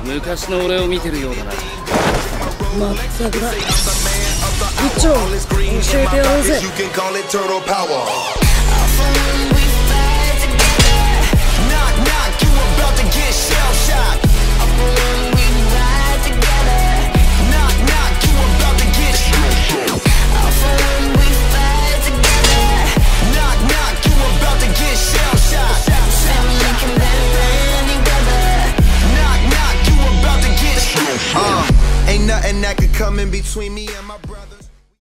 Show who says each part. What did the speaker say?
Speaker 1: 昔の俺を見てるようだな。
Speaker 2: まったくだ。一丁教えてやろうぜ。
Speaker 3: Ain't nothing that could come in between me and my brother.